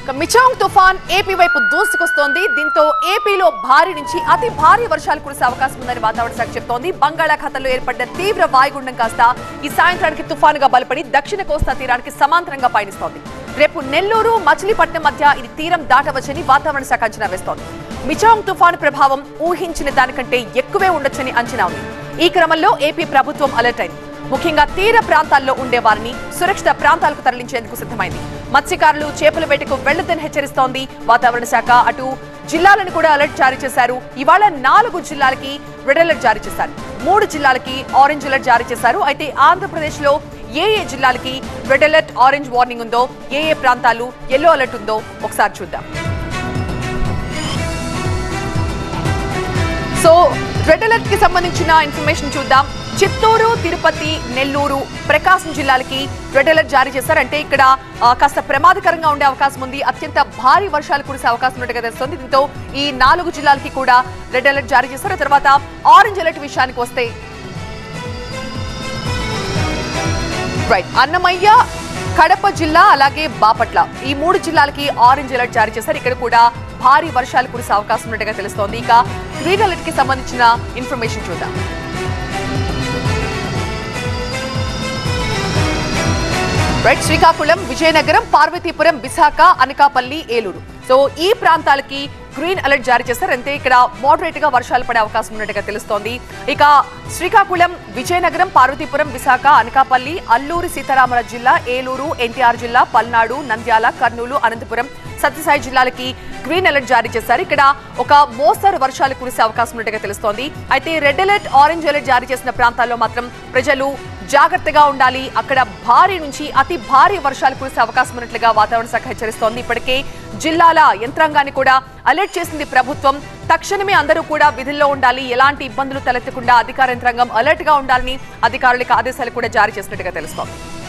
మిచాంగ్ తుఫాన్ ఏపీ వైపు దూసుకొస్తోంది. దీంతో ఏపీలో భారీ నుంచి అతి భారీ వర్షాలు కురిసే అవకాశం ఉందని వాతావరణ శాఖ చెబుతోంది. బంగాళాఖాతంలో ఏర్పడ్డ తీవ్ర వాయుగుండం కాస్త ఈ సాయంత్రానికి తుఫానుగా బలపడి దక్షిణ కోస్తా తీరానికి సమాంతరంగా పయనిస్తోంది. రేపు నెల్లూరు మచిలీపట్నం మధ్య ఇది తీరం దాటవచ్చని వాతావరణ శాఖ అంచనా వేస్తోంది. మిచాంగ్ తుఫాను ప్రభావం ఊహించిన దానికంటే ఎక్కువే ఉండొచ్చని అంచనా ఉంది. ఈ క్రమంలో ఏపీ ప్రభుత్వం అలర్ట్ అయింది. ముఖ్యంగా తీర ప్రాంతాల్లో ఉండే వారిని సురక్షిత ప్రాంతాలకు తరలించేందుకు సిద్ధమైంది. మత్స్యకారులు చేపల వేటకు వెళ్లొద్దని హెచ్చరిస్తోంది వాతావరణ శాఖ. అటు జిల్లాలను కూడా అలర్ట్ జారీ చేశారు. ఇవాళ 4 జిల్లాలకి రెడ్ అలర్ట్ జారీ చేశారు. 3 జిల్లాలకి ఆరెంజ్ అలర్ట్ జారీ చేశారు. అయితే ఆంధ్రప్రదేశ్ లో ఏ జిల్లాలకి రెడ్ అలర్ట్ ఆరెంజ్ వార్నింగ్ ఉందో, ఏ ప్రాంతాలు ఎల్లో అలర్ట్ ఉందో ఒకసారి చూద్దాం. సో రెడ్ అలర్ట్ కి సంబంధించిన ఇన్ఫర్మేషన్ చూద్దాం. చిత్తూరు, తిరుపతి, నెల్లూరు, ప్రకాశం జిల్లాలకి రెడ్ అలర్ట్ జారీ చేశారు. అంటే ఇక్కడ కాస్త ప్రమాదకరంగా ఉండే అవకాశం ఉంది. అత్యంత భారీ వర్షాలు కురిసే అవకాశం ఉన్నట్టుగా తెలుస్తోంది. దీంతో ఈ 4 జిల్లాలకి కూడా రెడ్ అలర్ట్ జారీ చేశారు. తర్వాత ఆరెంజ్ అలర్ట్ విషయానికి వస్తే అన్నమయ్య, కడప జిల్లా అలాగే బాపట్ల ఈ 3 జిల్లాలకి ఆరెంజ్ అలర్ట్ జారీ చేశారు. ఇక్కడ కూడా భారీ వర్షాలు కురిసే అవకాశం ఉన్నట్టుగా తెలుస్తోంది. ఇక గ్రీన్ అలర్ట్ కి సంబంధించిన ఇన్ఫర్మేషన్ చూద్దాం. శ్రీకాకుళం, విజయనగరం, పార్వతీపురం, విశాఖ, అనకాపల్లి, ఏలూరు సో ఈ ప్రాంతాలకి గ్రీన్ అలర్ట్ జారీ చేశారు. అంటే ఇక్కడ మోడరేట్ గా వర్షాలు పడే అవకాశం ఉన్నట్టుగా తెలుస్తోంది. ఇక శ్రీకాకుళం, విజయనగరం, పార్వతీపురం, విశాఖ, అనకాపల్లి, అల్లూరి సీతారామరాజు జిల్లా, ఏలూరు, ఎన్టీఆర్ జిల్లా, పల్నాడు, నంద్యాల, కర్నూలు, అనంతపురం, సత్యసాయి జిల్లాలకి గ్రీన్ అలర్ట్ జారీ చేశారు. ఇక్కడ ఒక మోస్తరు వర్షాలు కురిసే అవకాశం ఉన్నట్టుగా తెలుస్తోంది. అయితే రెడ్ అలర్ట్, ఆరెంజ్ అలర్ట్ జారీ చేసిన ప్రాంతాల్లో మాత్రం ప్రజలు జాగ్రత్తగా ఉండాలి. అక్కడ భారీ నుంచి అతి భారీ వర్షాలు కురిసే అవకాశం ఉన్నట్లుగా వాతావరణ శాఖ హెచ్చరిస్తోంది. ఇప్పటికే జిల్లాల యంత్రాంగాన్ని కూడా అలర్ట్ చేసింది ప్రభుత్వం. తక్షణమే అందరూ కూడా విధుల్లో ఉండాలి. ఎలాంటి ఇబ్బందులు తలెత్తకుండా అధికార యంత్రాంగం అలర్ట్ గా ఉండాలని అధికారులకు ఆదేశాలు కూడా జారీ చేసినట్టుగా తెలుస్తోంది.